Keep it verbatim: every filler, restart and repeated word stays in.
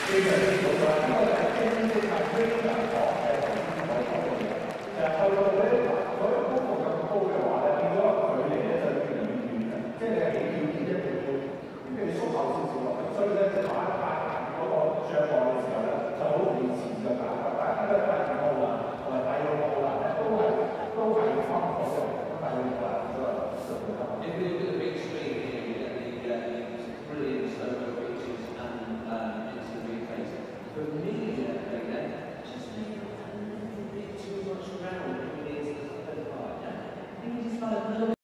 呢個呢個就係呢個係正正係 Ranger 講嘅頭先所講嘅嘢，就係去到嗰啲嗰個高度咁高嘅話咧，變咗個距離咧就越嚟越遠嘅，即係你係幾秒見一秒，跟住縮後少少落去，所以咧就打。